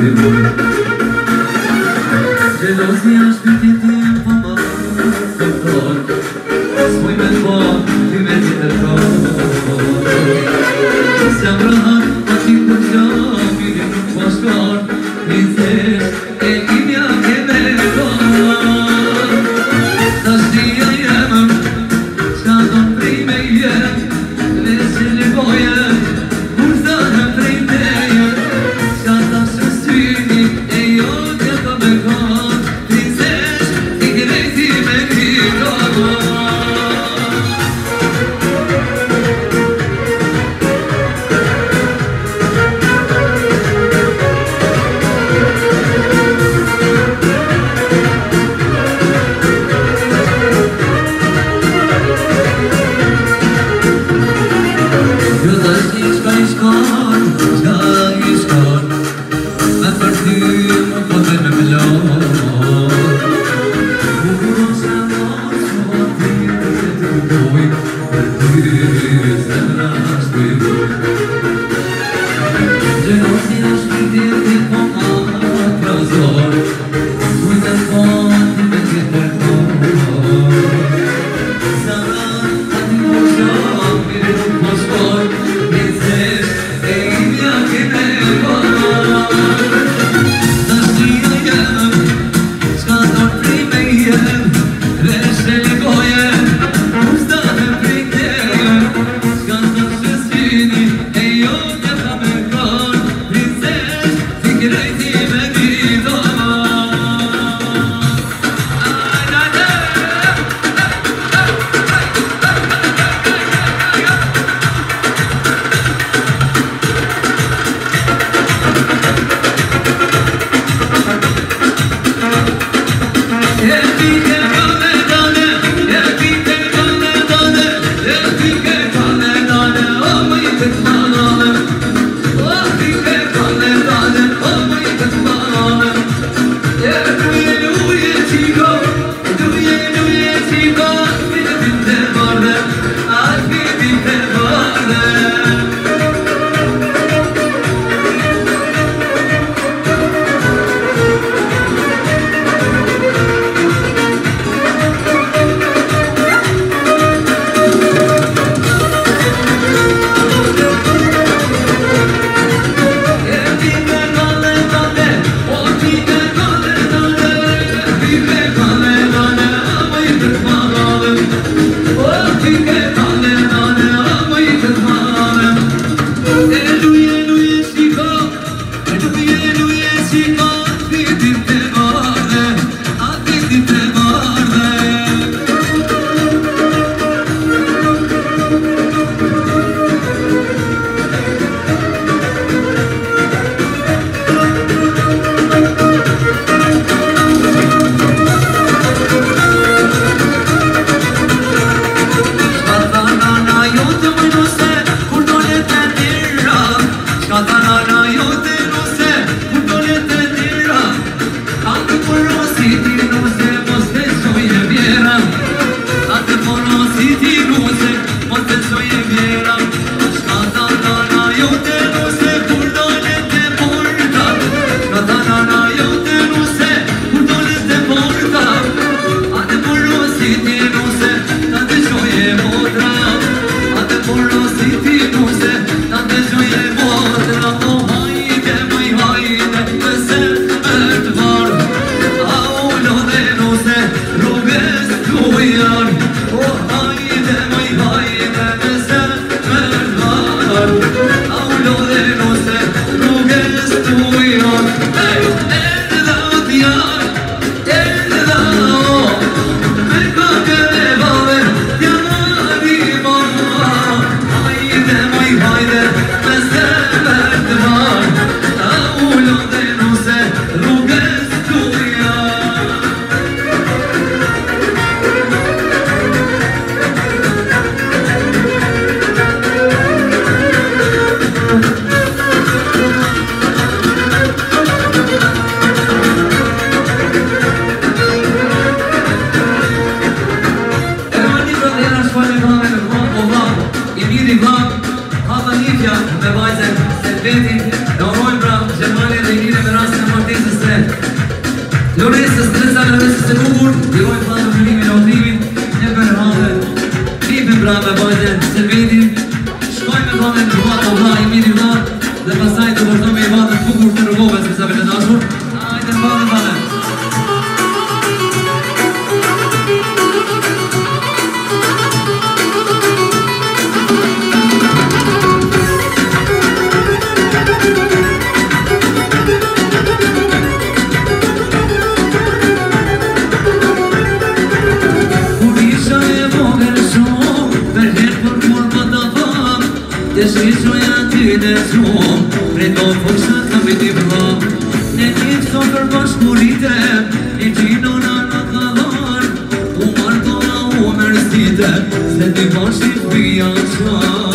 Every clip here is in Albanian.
Gelozia shpirtit tim po më doktor, s'muj me t'bo ty me tjetër kohë. S'jam rahat, pa ti kur t'gjoj, mire nuk po shkon, princesh e imja ke me kohë. Dashnia jemër, qka don prej me jet, veç që nevoje, kur zanëm prej teje, qka ta shë syni, Loresës të lesa Loresës të bukur, diroj planë në mërimin e odhimit, një për rrave, klipin pra me bajtë Servetin, shkoj me planë në rruat o vla, i miri vla, dhe pasaj të vërdo me i vatë të bukur të rrugove, se sa vete dashur, ajde në bale. Të shqishoja ty në shumë, pre do foshat ka me t'i vla. Në një qëto për bashkurite, një gjinona në kalar, u martona u mërësite, se t'i bashkit pia qa.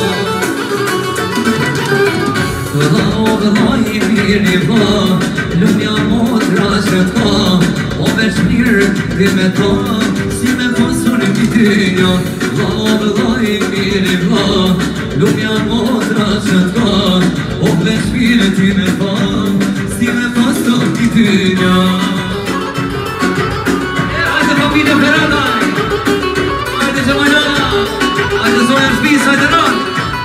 Vla o vla i mirë i vla, lumja motra që ka, o veç mirë dhe me ta, si me pasur i tynja. Vla o vla i mirë i vla, lumja motra që t'ka, o me shpire ti me pa, si me pasur i tynja. Hajde familje Ferrandaj, hajde Gjemajnana, hajde Zoja Shpis, hajde Ran.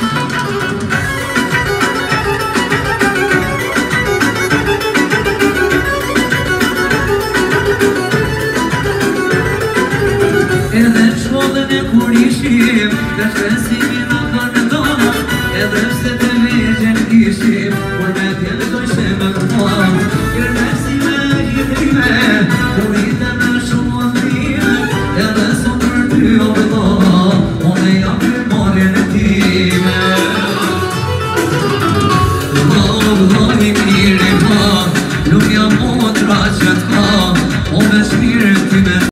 Edhe shkollën e kur ishim, të shpesimin në kanë dona, edhe pse të legjen ishim, por me tjenë të shemë në këta. Kërmesi me hitrime, kur i të në shumë andrime, edhe sot për ty o vëlla, o me jam për marrën e time. Vëlla i mirë i vëlla, lumja motra që t'ka, o me shmirë ty me